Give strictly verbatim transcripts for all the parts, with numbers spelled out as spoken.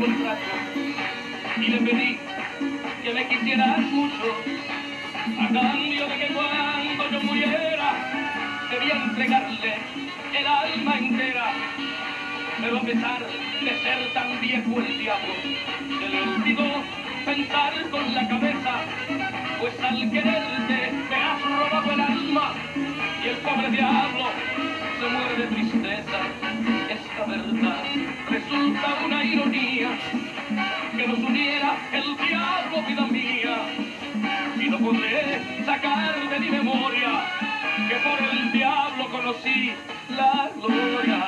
contrato y le pedí que me quisieras mucho, a cambio de que cuando yo muriera debía entregarle el alma entera. Pero a pesar de ser tan viejo el diablo, se le olvidó pensar con la cabeza, pues al quererte me has robado el alma y el pobre diablo se muere de tristeza. Esta verdad resulta una ironía, que nos uniera el diablo, vida mía, y no podré sacar de mi memoria que por el diablo conocí la gloria.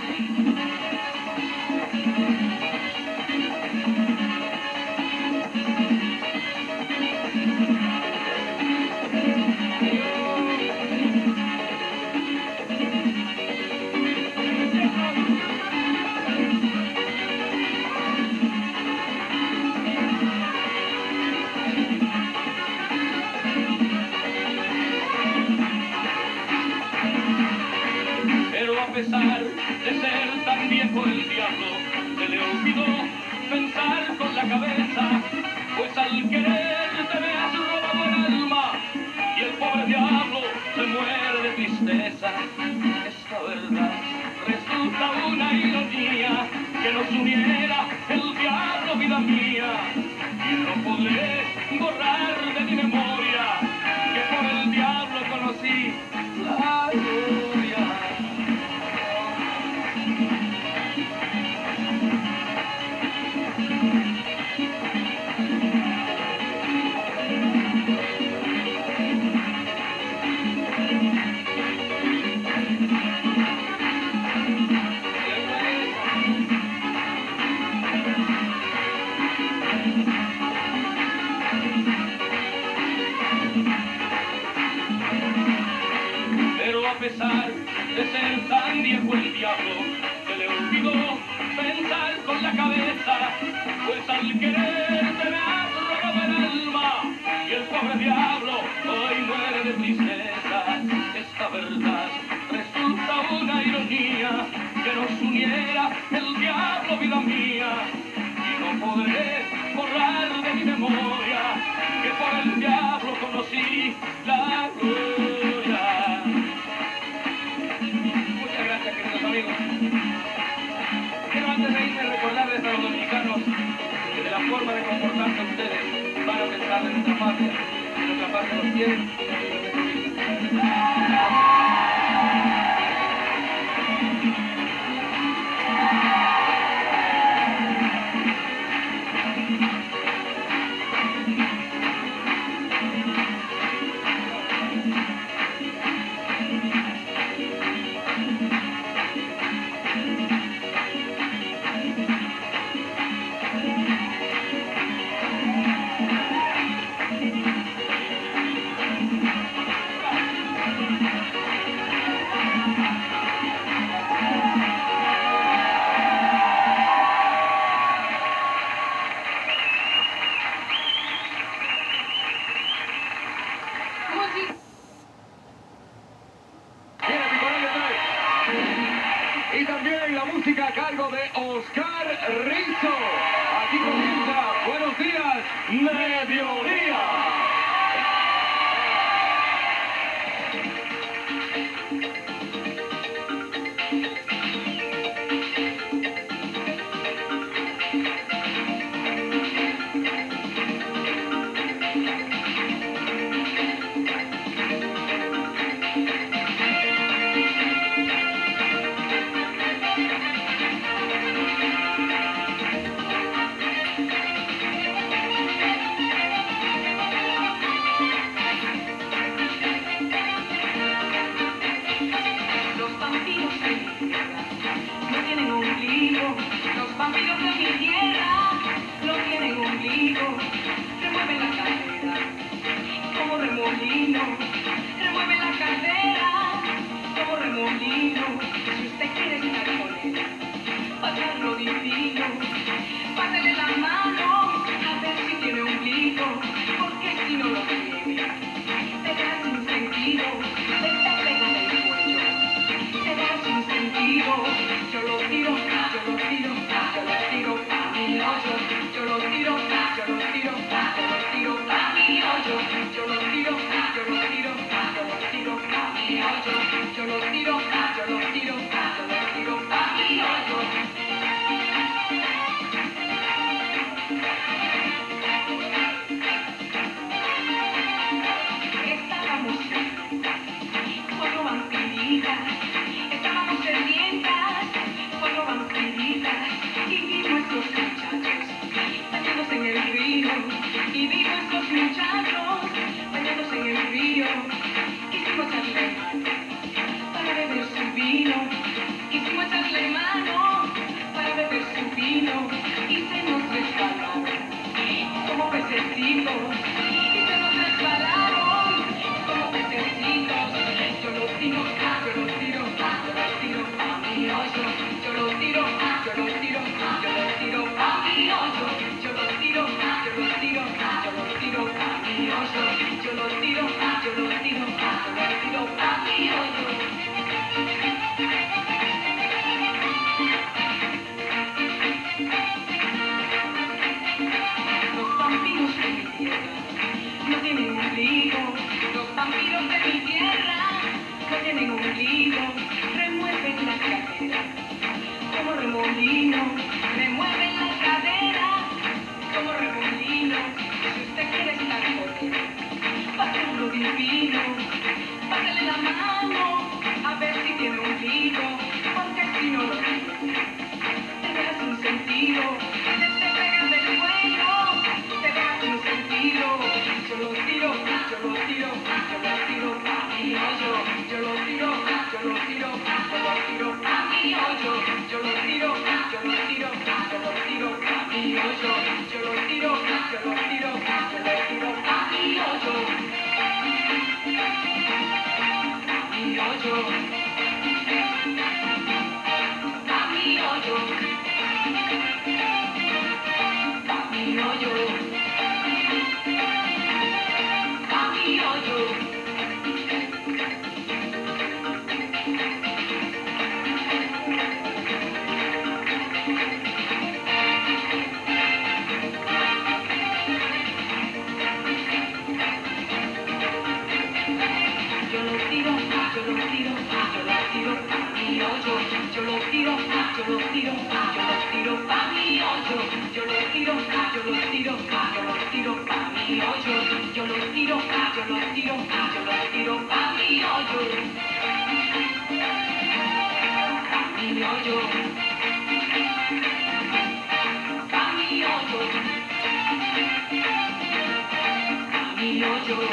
A pesar de ser tan viejo el diablo, se le olvidó pensar con la cabeza, pues al quererte me has robado el alma y el pobre diablo se muere de tristeza. Esta verdad resulta una ironía, que nos uniera el diablo, vida mía, y no podré borrar de mi memoria que por el diablo conocí la gloria. A pesar de ser tan viejo el diablo, se le olvidó pensar con la cabeza, pues al quererte me has robado el alma y el pobre diablo hoy muere de tristeza. Esta verdad resulta una ironía, que nos uniera el diablo, vida mía, y no podré borrar de mi memoria que por el diablo conocí la gloria. Amigos, quiero antes de irme recordarles a los dominicanos que de la forma de comportarse ustedes van a pensar de nuestra patria, de nuestra patria los quiere. Y también la música a cargo de Oscar Rizo. Aquí comienza Buenos Días, Mediodía. tiro pa' mi hoyo, yo lo tiro, yo lo tiro, yo lo tiro pa' mi hoyo. Los vampiros de mi tierra no tienen ombligo, los vampiros de mi tierra no tienen ombligo, remueven la cadera como remolino, remueven la cadera como remolino. Si usted quiere estar con él, pásenlo divino, pásale la mano a ver si tiene ombligo, porque si no lo tiene, te deja sin sentido, te pega del cuello, te deja sin sentido. Yo lo tiro, yo lo tiro, yo lo tiro pa' mi hoyo, yo lo tiro, yo lo tiro, yo lo tiro pa' mi hoyo, yo lo tiro, yo lo tiro, yo lo tiro pa' mi hoyo, yo lo tiro, yo lo tiro, yo lo tiro pa' mi hoyo, pa' mi hoyo, pa' mi hoyo, pa' mi hoyo, pa' mi hoyo. Yo lo tiro, yo lo tiro, yo lo tiro pa' mi hoyo, yo lo tiro, yo lo tiro, yo lo tiro pa' mi hoyo, yo lo tiro, yo lo tiro, yo lo tiro pa' mi hoyo, yo lo tiro, yo lo tiro, yo lo tiro pa' mi hoyo, pa' mi hoyo, pa' mi hoyo, pa' mi hoyo.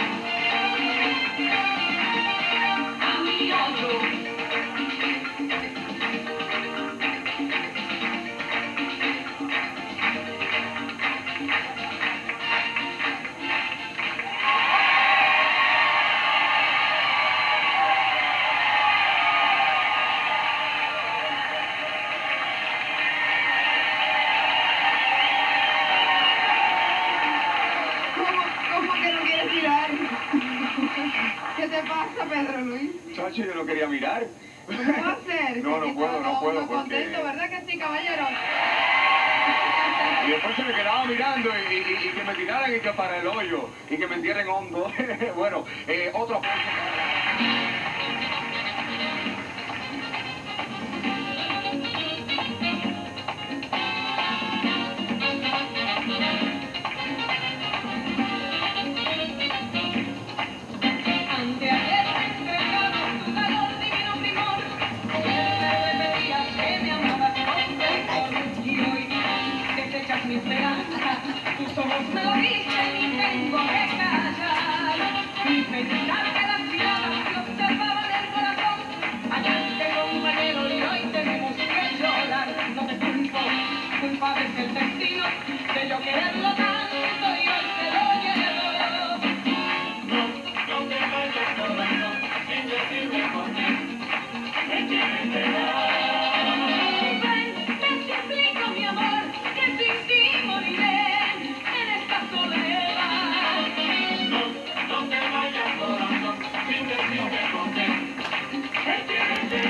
¿Qué te pasa, Pedro Luis? Chacho, yo no quería mirar. ¿Cómo va a ser? No, no puedo, no puedo, no porque... contento, ¿verdad que sí, caballero? Y después se me quedaba mirando y, y- y que me tiraran y que para el hoyo y que me entierren hondo. Bueno, eh, otro...